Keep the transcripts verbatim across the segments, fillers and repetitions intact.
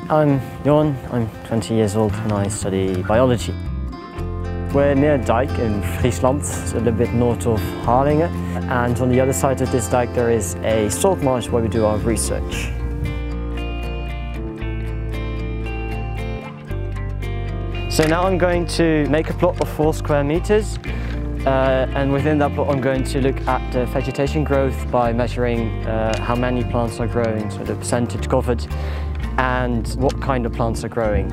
I'm Jon, I'm twenty years old and I study biology. We're near a dike in Friesland, a little bit north of Harlingen, and on the other side of this dike there is a salt marsh where we do our research. So now I'm going to make a plot of four square meters, uh, and within that plot I'm going to look at the vegetation growth by measuring uh, how many plants are growing, so the percentage covered, and what kind of plants are growing.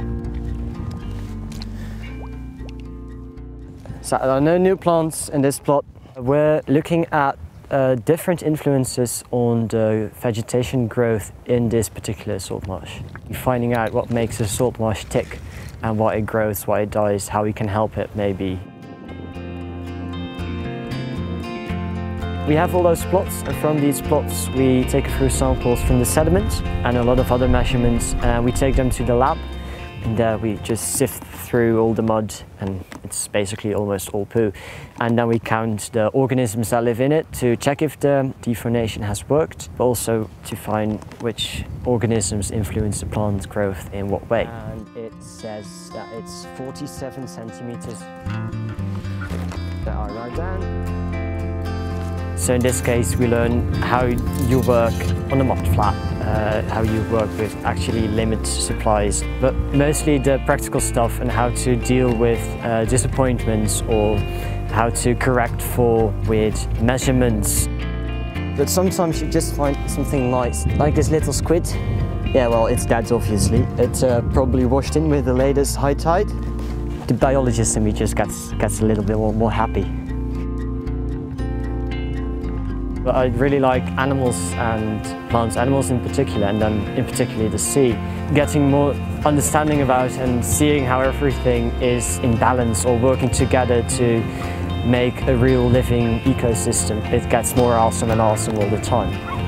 So there are no new plants in this plot. We're looking at uh, different influences on the vegetation growth in this particular salt marsh. We're finding out what makes a salt marsh tick and why it grows, why it dies, how we can help it maybe. We have all those plots, and from these plots we take a few samples from the sediment and a lot of other measurements. Uh, we take them to the lab, and there we just sift through all the mud, and it's basically almost all poo. And then we count the organisms that live in it to check if the dephonation has worked, but also to find which organisms influence the plant growth in what way. And it says that it's forty-seven centimeters that are right down. So in this case we learn how you work on a mud flat, uh, how you work with actually limit supplies, but mostly the practical stuff and how to deal with uh, disappointments or how to correct for weird measurements. But sometimes you just find something nice, like this little squid. Yeah, well, it's dead obviously. It's uh, probably washed in with the latest high tide. The biologist in me just gets, gets a little bit more, more happy. But I really like animals and plants, animals in particular, and then in particular the sea. Getting more understanding about and seeing how everything is in balance or working together to make a real living ecosystem. It gets more awesome and awesome all the time.